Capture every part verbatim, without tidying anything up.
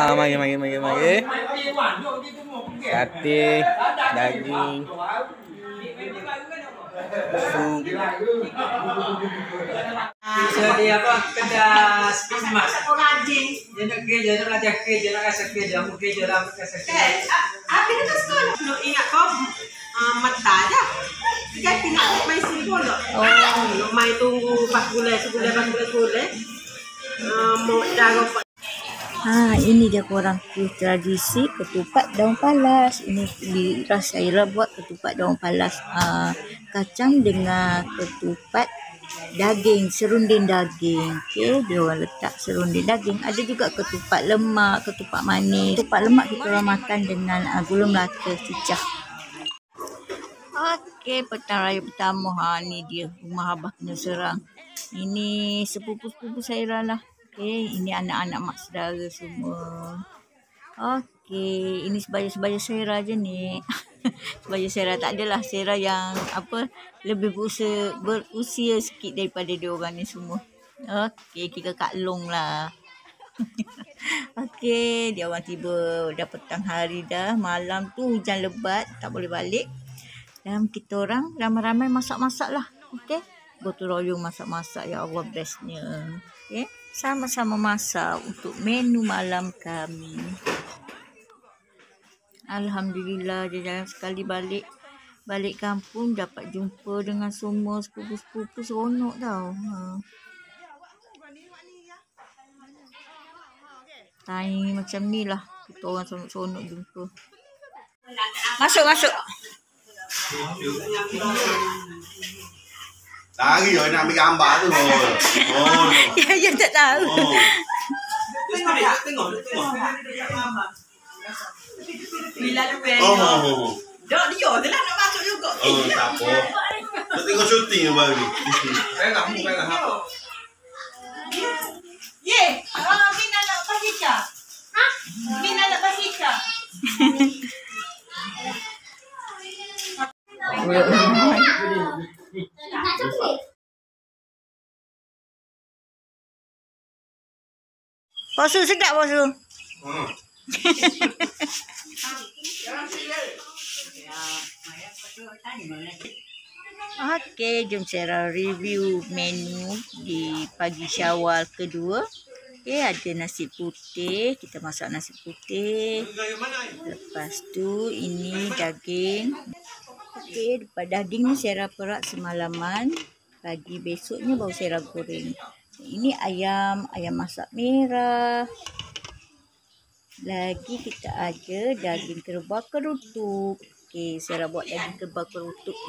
Ah, mari mari mari mari. Sate, daging, sup. So dia apa pedas emas. Dia nak kerja, dia nak belajar kerja, nak kasih kerja, mau kerja lah, kasih kerja. Apa itu sekolah? Lu ingat kau mata aja. Jadi nak main simpul tak? Oh, main tunggu empat bulan, sebulan, empat bulan, sebulan. Mau jaga. Ha, ini dia korang tu tradisi ketupat daun palas. Ini Ras Saira buat ketupat daun palas. Ha, kacang dengan ketupat daging, serunding daging. Okey, dia orang letak serunding daging. Ada juga ketupat lemak, ketupat manis. Ketupat lemak kita orang makan dengan uh, gula melaka cicah. Okey, petang raya pertama. Ha, ni dia rumah Abah kena serang. Ini sepupu-sepupu Saira lah. Okey, ini anak-anak mak saudara semua. Okey, ini sebaya-sebaya Saira je ni. Sebaya Saira tak adalah. Saira yang apa lebih berusia, berusia sikit daripada dia orang ni semua. Okey, kita Kak Long lah. Okey, dia orang tiba dah petang hari dah. Malam tu hujan lebat, tak boleh balik. Dan kita orang ramai-ramai masak-masak lah. Okey, gotong royong masak-masak. Ya Allah, bestnya. Okey, sama-sama masak untuk menu malam kami. Alhamdulillah, jalan sekali balik balik kampung dapat jumpa dengan semua sepupu-sepupu, seronok tau. Ha. Time macam ni lah kita orang seronok jumpa. Masuk masuk. Lari orang nak ambil gambar tu. Oh. Ya, ya tak tahu. Oh. Tengok, tengok, tengok. Bila tu ben. Oh. Dok dia tu lah nak masuk juga. Oh, tak apa. Nak tengok syuting baru ni. Pegang, pegang apa? Ye, ah Mina nak pasika. Ha? Mina nak pasika. Posu sedap posu. Hmm. Okey, jom saya review menu di pagi Syawal kedua. Okey, ada nasi putih, kita masak nasi putih. Lepas tu ini daging. Okey, daging ni saya perak semalaman. Pagi besoknya baru saya goreng. Ini ayam, ayam masak merah. Lagi kita ada daging kerbau kerutuk. Okey, saya buat daging kerbau kerutuk.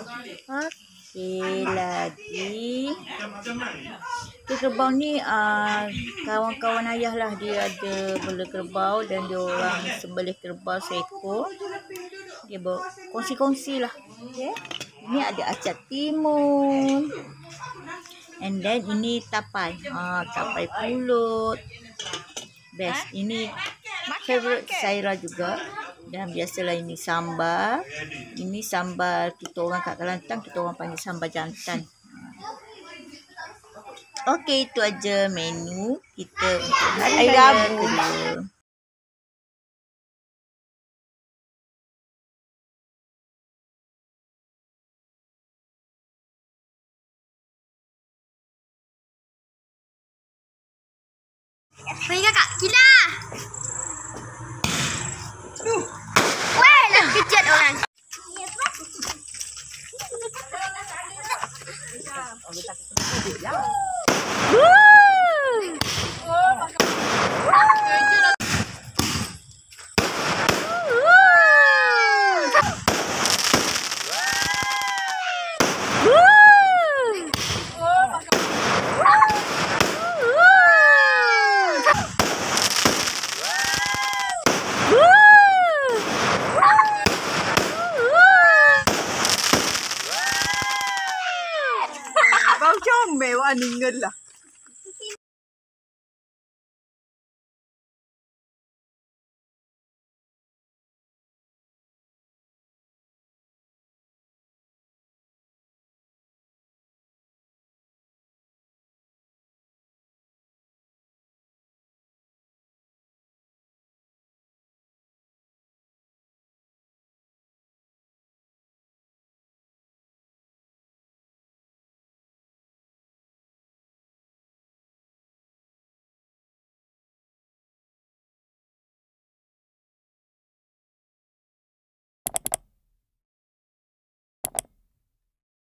Okey, lagi. Okey, kerbau ni uh, kawan-kawan ayah lah. Dia ada bela kerbau dan dia orang sembelih kerbau seekor. Dia bawa kongsi-kongsi lah. Okey. Ini ada acar timun. And then ini tapai. Ha, tapai pulut. Best. Ini favorite Saira juga. Dan biasalah ini sambal. Ini sambal kita orang kat Kelantan, kita orang panggil sambal jantan. Okey, itu aja menu kita untuk hari Rabu kedua. Pergi kakak, gila. Weh, nak kejut orang. Kau comel wak ninggal lah.